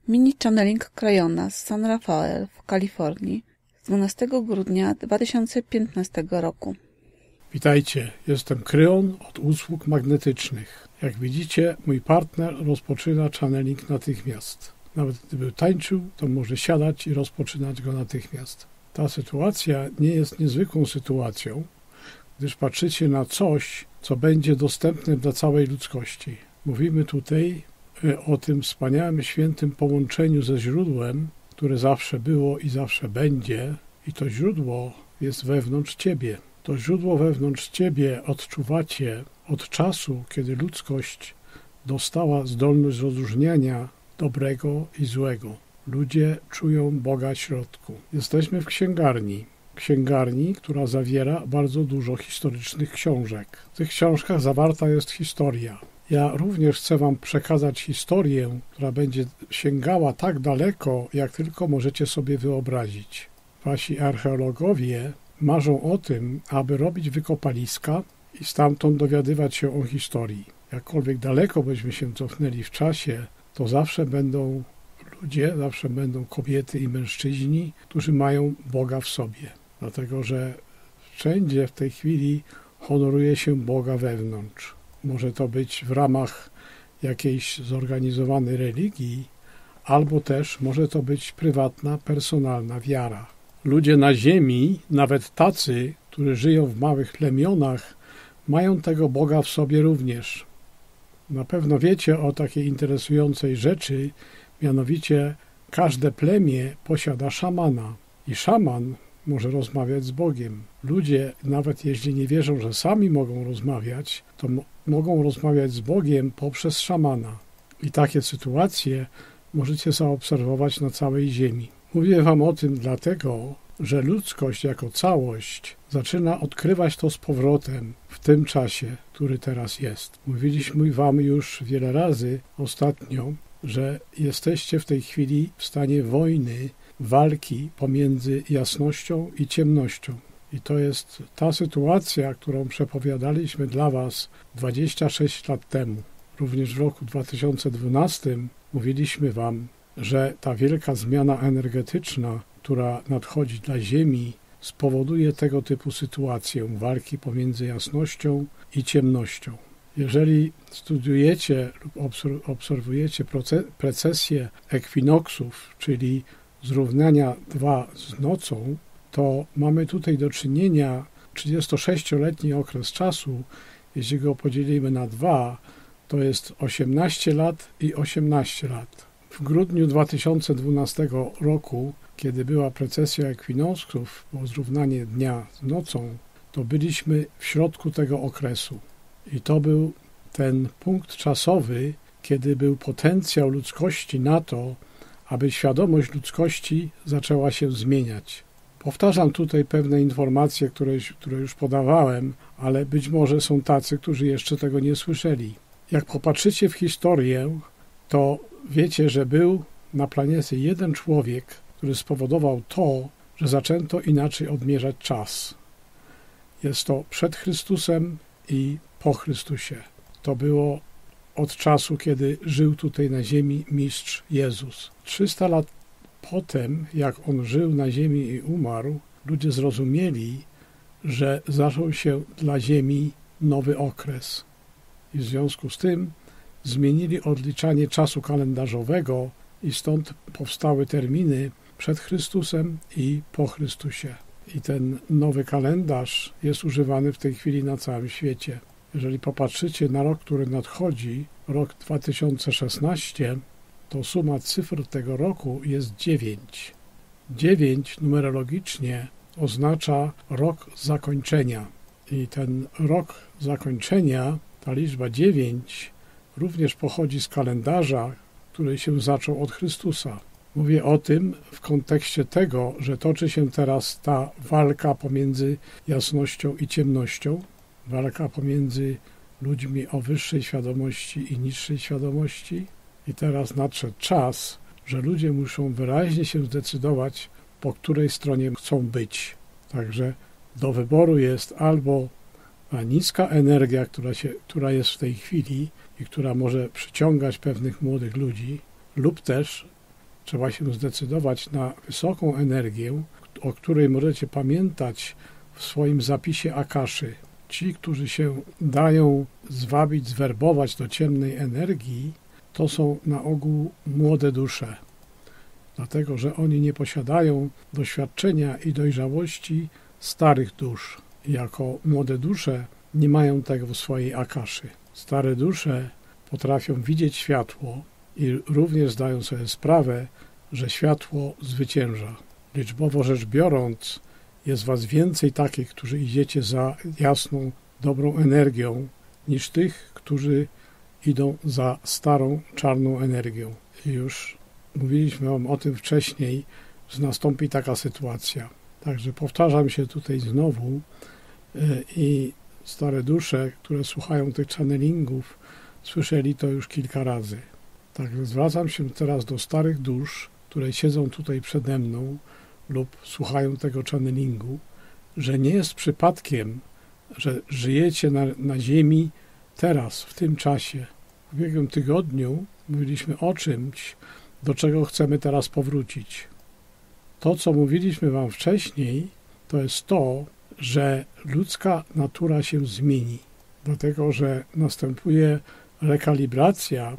Mini channeling Krajona z San Rafael w Kalifornii z 12 grudnia 2015 roku. Witajcie, jestem Kryon od usług magnetycznych. Jak widzicie, mój partner rozpoczyna channeling natychmiast. Nawet gdyby tańczył, to może siadać i rozpoczynać go natychmiast. Ta sytuacja nie jest niezwykłą sytuacją, gdyż patrzycie na coś, co będzie dostępne dla całej ludzkości. Mówimy tutaj o tym wspaniałym, świętym połączeniu ze źródłem, które zawsze było i zawsze będzie, i to źródło jest wewnątrz ciebie. To źródło wewnątrz ciebie odczuwacie od czasu, kiedy ludzkość dostała zdolność rozróżniania dobrego i złego. Ludzie czują Boga w środku. Jesteśmy w księgarni, która zawiera bardzo dużo historycznych książek. W tych książkach zawarta jest historia. Ja również chcę wam przekazać historię, która będzie sięgała tak daleko, jak tylko możecie sobie wyobrazić. Wasi archeologowie marzą o tym, aby robić wykopaliska i stamtąd dowiadywać się o historii. Jakkolwiek daleko byśmy się cofnęli w czasie, to zawsze będą ludzie, zawsze będą kobiety i mężczyźni, którzy mają Boga w sobie. Dlatego, że wszędzie w tej chwili honoruje się Boga wewnątrz. Może to być w ramach jakiejś zorganizowanej religii, albo też może to być prywatna, personalna wiara. Ludzie na ziemi, nawet tacy, którzy żyją w małych plemionach, mają tego Boga w sobie również. Na pewno wiecie o takiej interesującej rzeczy, mianowicie każde plemię posiada szamana i szaman może rozmawiać z Bogiem. Ludzie, nawet jeśli nie wierzą, że sami mogą rozmawiać, to mogą rozmawiać z Bogiem poprzez szamana. I takie sytuacje możecie zaobserwować na całej ziemi. Mówię wam o tym dlatego, że ludzkość jako całość zaczyna odkrywać to z powrotem w tym czasie, który teraz jest. Mówiliśmy wam już wiele razy ostatnio, że jesteście w tej chwili w stanie wojny, walki pomiędzy jasnością i ciemnością. I to jest ta sytuacja, którą przepowiadaliśmy dla was 26 lat temu. Również w roku 2012 mówiliśmy wam, że ta wielka zmiana energetyczna, która nadchodzi dla Ziemi, spowoduje tego typu sytuację walki pomiędzy jasnością i ciemnością. Jeżeli studiujecie lub obserwujecie precesję ekwinoksów, czyli zrównania dwa z nocą, to mamy tutaj do czynienia 36-letni okres czasu. Jeśli go podzielimy na 2, to jest 18 lat i 18 lat. W grudniu 2012 roku, kiedy była precesja ekwinoksów, było zrównanie dnia z nocą, to byliśmy w środku tego okresu. I to był ten punkt czasowy, kiedy był potencjał ludzkości na to, aby świadomość ludzkości zaczęła się zmieniać. Powtarzam tutaj pewne informacje, które już podawałem, ale być może są tacy, którzy jeszcze tego nie słyszeli. Jak popatrzycie w historię, to wiecie, że był na planecie jeden człowiek, który spowodował to, że zaczęto inaczej odmierzać czas. Jest to przed Chrystusem i po Chrystusie. To było od czasu, kiedy żył tutaj na ziemi mistrz Jezus. 300 lat potem, jak on żył na ziemi i umarł, ludzie zrozumieli, że zaczął się dla ziemi nowy okres. I w związku z tym zmienili odliczanie czasu kalendarzowego i stąd powstały terminy przed Chrystusem i po Chrystusie. I ten nowy kalendarz jest używany w tej chwili na całym świecie. Jeżeli popatrzycie na rok, który nadchodzi, rok 2016, to suma cyfr tego roku jest 9. 9 numerologicznie oznacza rok zakończenia. I ten rok zakończenia, ta liczba 9, również pochodzi z kalendarza, który się zaczął od Chrystusa. Mówię o tym w kontekście tego, że toczy się teraz ta walka pomiędzy jasnością i ciemnością, walka pomiędzy ludźmi o wyższej świadomości i niższej świadomości. I teraz nadszedł czas, że ludzie muszą wyraźnie się zdecydować, po której stronie chcą być. Także do wyboru jest albo ta niska energia, która jest w tej chwili i która może przyciągać pewnych młodych ludzi, lub też Trzeba się zdecydować na wysoką energię, o której możecie pamiętać w swoim zapisie Akaszy. Ci, którzy się dają zwabić, zwerbować do ciemnej energii, to są na ogół młode dusze, dlatego że oni nie posiadają doświadczenia i dojrzałości starych dusz. Jako młode dusze nie mają tego w swojej Akaszy. Stare dusze potrafią widzieć światło i również zdają sobie sprawę, że światło zwycięża. Liczbowo rzecz biorąc, jest was więcej takich, którzy idziecie za jasną, dobrą energią, niż tych, którzy idą za starą, czarną energią. I już mówiliśmy wam o tym wcześniej, że nastąpi taka sytuacja. Także powtarzam się tutaj znowu i stare dusze, które słuchają tych channelingów, słyszeli to już kilka razy. Także zwracam się teraz do starych dusz, które siedzą tutaj przede mną lub słuchają tego channelingu, że nie jest przypadkiem, że żyjecie na ziemi teraz, w tym czasie. W ubiegłym tygodniu mówiliśmy o czymś, do czego chcemy teraz powrócić. To, co mówiliśmy wam wcześniej, to jest to, że ludzka natura się zmieni, dlatego że następuje rekalibracja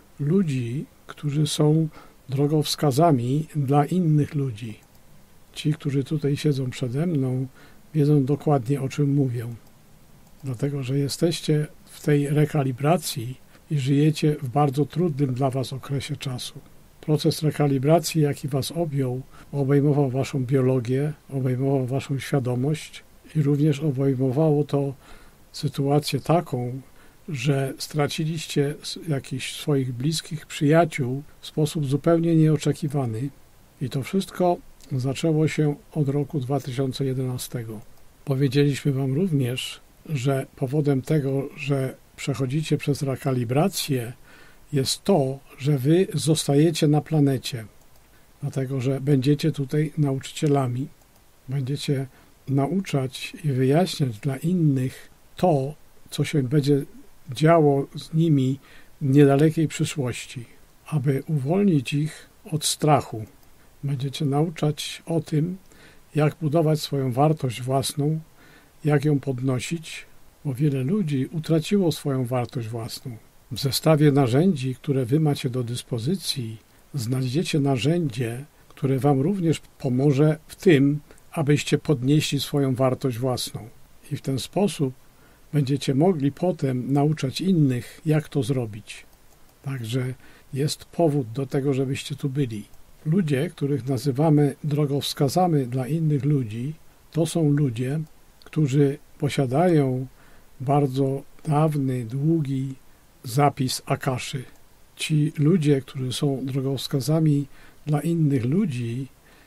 ludzi, którzy są drogowskazami dla innych ludzi. Ci, którzy tutaj siedzą przede mną, wiedzą dokładnie, o czym mówią. Dlatego, że jesteście w tej rekalibracji i żyjecie w bardzo trudnym dla was okresie czasu. Proces rekalibracji, jaki was objął, obejmował waszą biologię, obejmował waszą świadomość i również obejmowało to sytuację taką, że straciliście jakichś swoich bliskich przyjaciół w sposób zupełnie nieoczekiwany. I to wszystko zaczęło się od roku 2011. Powiedzieliśmy wam również, że powodem tego, że przechodzicie przez rekalibrację, jest to, że wy zostajecie na planecie, dlatego że będziecie tutaj nauczycielami, będziecie nauczać i wyjaśniać dla innych to, co się będzie działo z nimi w niedalekiej przyszłości, aby uwolnić ich od strachu. Będziecie nauczać o tym, jak budować swoją wartość własną, jak ją podnosić, bo wiele ludzi utraciło swoją wartość własną. W zestawie narzędzi, które wy macie do dyspozycji, znajdziecie narzędzie, które wam również pomoże w tym, abyście podnieśli swoją wartość własną. I w ten sposób będziecie mogli potem nauczać innych, jak to zrobić. Także jest powód do tego, żebyście tu byli. Ludzie, których nazywamy drogowskazami dla innych ludzi, to są ludzie, którzy posiadają bardzo dawny, długi zapis Akaszy. Ci ludzie, którzy są drogowskazami dla innych ludzi,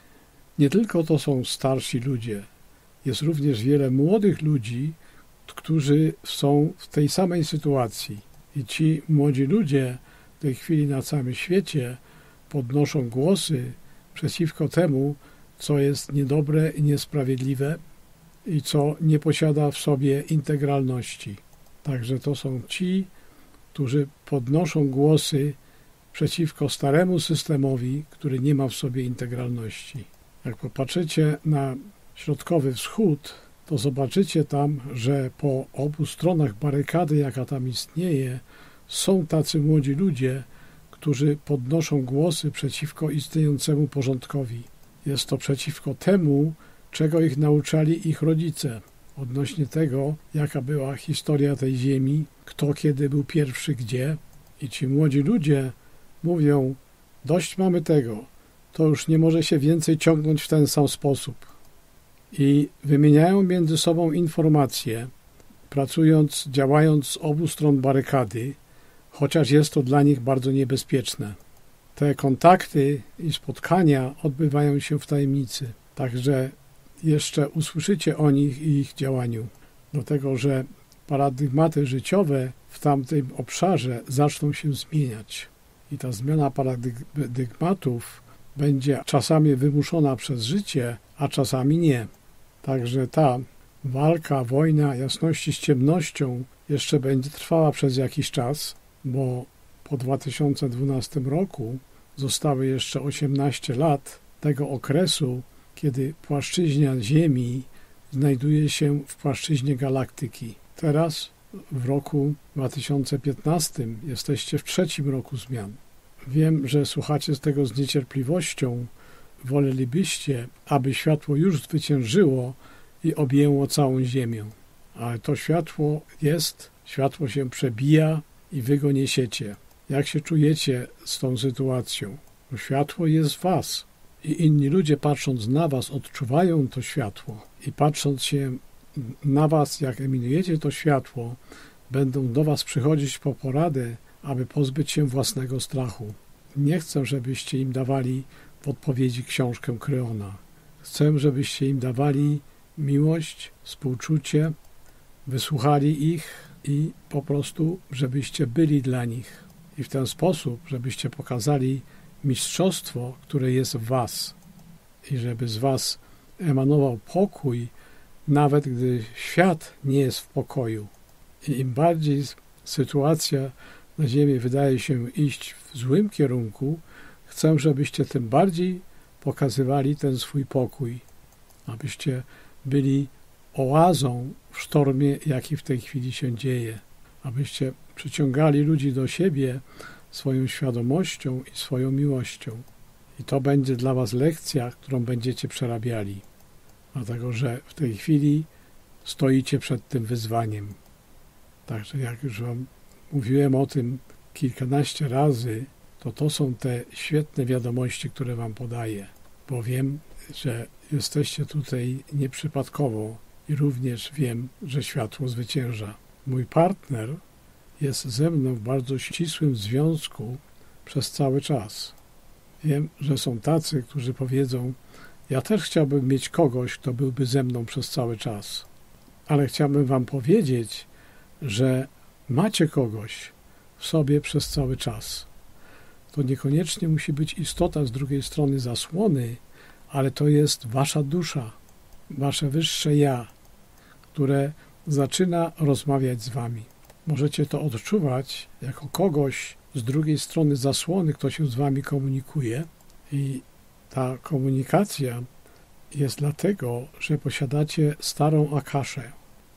nie tylko to są starsi ludzie, jest również wiele młodych ludzi, którzy są w tej samej sytuacji. I ci młodzi ludzie w tej chwili na całym świecie podnoszą głosy przeciwko temu, co jest niedobre i niesprawiedliwe i co nie posiada w sobie integralności. Także to są ci, którzy podnoszą głosy przeciwko staremu systemowi, który nie ma w sobie integralności. Jak popatrzycie na środkowy wschód, to zobaczycie tam, że po obu stronach barykady, jaka tam istnieje, są tacy młodzi ludzie, którzy podnoszą głosy przeciwko istniejącemu porządkowi. Jest to przeciwko temu, czego ich nauczali ich rodzice, odnośnie tego, jaka była historia tej ziemi, kto kiedy był pierwszy gdzie. I ci młodzi ludzie mówią, dość mamy tego, to już nie może się więcej ciągnąć w ten sam sposób. I wymieniają między sobą informacje, pracując, działając z obu stron barykady, chociaż jest to dla nich bardzo niebezpieczne. Te kontakty i spotkania odbywają się w tajemnicy, także jeszcze usłyszycie o nich i ich działaniu, dlatego że paradygmaty życiowe w tamtym obszarze zaczną się zmieniać. I ta zmiana paradygmatów będzie czasami wymuszona przez życie, a czasami nie. Także ta walka, wojna jasności z ciemnością jeszcze będzie trwała przez jakiś czas, bo po 2012 roku zostały jeszcze 18 lat tego okresu, kiedy płaszczyzna Ziemi znajduje się w płaszczyźnie galaktyki. Teraz, w roku 2015, jesteście w 3. roku zmian. Wiem, że słuchacie tego z niecierpliwością. Wolelibyście, aby światło już zwyciężyło i objęło całą Ziemię. Ale to światło jest, światło się przebija i wy go niesiecie. Jak się czujecie z tą sytuacją? Bo światło jest w was. I inni ludzie, patrząc na was, odczuwają to światło. I patrząc się na was, jak emanujecie to światło, będą do was przychodzić po poradę, aby pozbyć się własnego strachu. Nie chcę, żebyście im dawali w odpowiedzi książkę Kreona. Chcę, żebyście im dawali miłość, współczucie, wysłuchali ich i po prostu, żebyście byli dla nich. I w ten sposób, żebyście pokazali mistrzostwo, które jest w was. I żeby z was emanował pokój, nawet gdy świat nie jest w pokoju. I im bardziej sytuacja na Ziemi wydaje się iść w złym kierunku, chcę, żebyście tym bardziej pokazywali ten swój pokój, abyście byli oazą w sztormie, jaki w tej chwili się dzieje, abyście przyciągali ludzi do siebie swoją świadomością i swoją miłością. I to będzie dla was lekcja, którą będziecie przerabiali, dlatego że w tej chwili stoicie przed tym wyzwaniem. Także jak już wam mówiłem o tym kilkanaście razy, to są te świetne wiadomości, które wam podaję, bo wiem, że jesteście tutaj nieprzypadkowo i również wiem, że światło zwycięża. Mój partner jest ze mną w bardzo ścisłym związku przez cały czas. Wiem, że są tacy, którzy powiedzą, ja też chciałbym mieć kogoś, kto byłby ze mną przez cały czas. Ale chciałbym wam powiedzieć, że macie kogoś w sobie przez cały czas. To niekoniecznie musi być istota z drugiej strony zasłony, ale to jest wasza dusza, wasze wyższe ja, które zaczyna rozmawiać z wami. Możecie to odczuwać jako kogoś z drugiej strony zasłony, kto się z wami komunikuje i ta komunikacja jest dlatego, że posiadacie starą akaszę.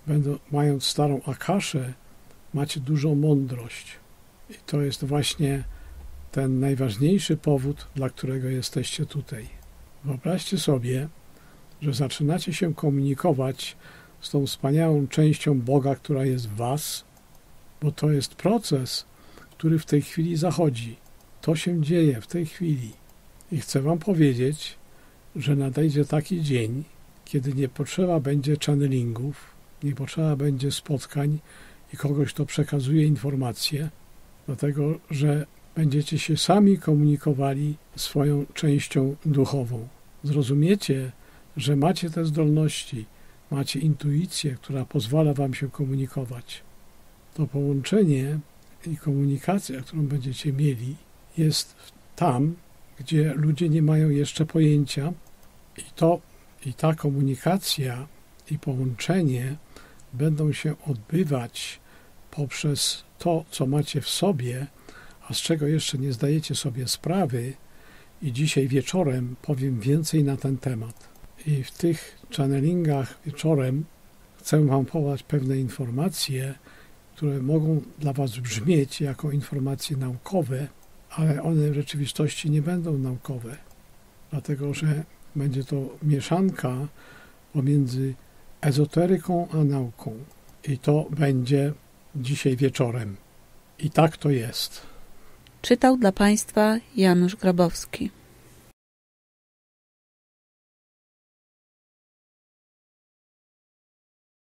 Mając starą akaszę, macie dużą mądrość i to jest właśnie ten najważniejszy powód, dla którego jesteście tutaj. Wyobraźcie sobie, że zaczynacie się komunikować z tą wspaniałą częścią Boga, która jest w was, bo to jest proces, który w tej chwili zachodzi. To się dzieje w tej chwili. I chcę wam powiedzieć, że nadejdzie taki dzień, kiedy nie potrzeba będzie channelingów, nie potrzeba będzie spotkań i kogoś, kto przekazuje informacje, dlatego, że będziecie się sami komunikowali swoją częścią duchową. Zrozumiecie, że macie te zdolności, macie intuicję, która pozwala wam się komunikować. To połączenie i komunikacja, którą będziecie mieli, jest tam, gdzie ludzie nie mają jeszcze pojęcia i ta komunikacja i połączenie będą się odbywać poprzez to, co macie w sobie, a z czego jeszcze nie zdajecie sobie sprawy i dzisiaj wieczorem powiem więcej na ten temat. I w tych channelingach wieczorem chcę wam podać pewne informacje, które mogą dla was brzmieć jako informacje naukowe, ale one w rzeczywistości nie będą naukowe, dlatego że będzie to mieszanka pomiędzy ezoteryką a nauką. I to będzie dzisiaj wieczorem. I tak to jest. Czytał dla Państwa Janusz Grabowski.